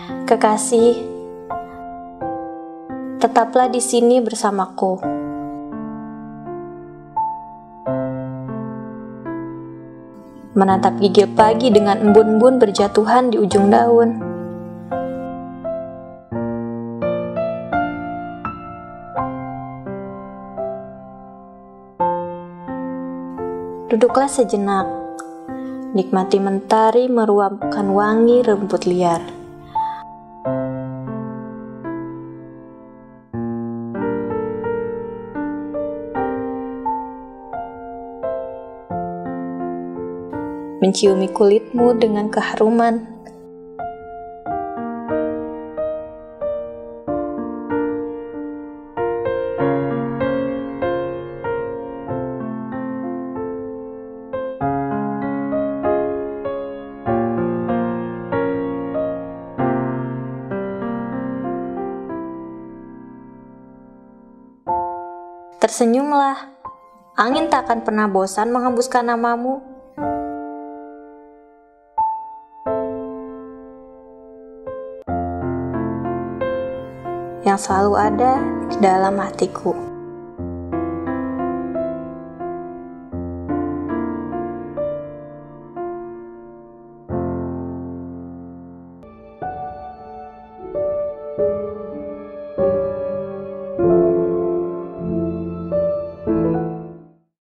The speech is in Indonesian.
Kekasih, tetaplah di sini bersamaku. Menatap gigil pagi dengan embun-embun berjatuhan di ujung daun. Duduklah sejenak, nikmati mentari meruapkan wangi rumput liar. Menciumi kulitmu dengan keharuman. Tersenyumlah, angin tak akan pernah bosan menghembuskan namamu. Yang selalu ada di dalam hatiku.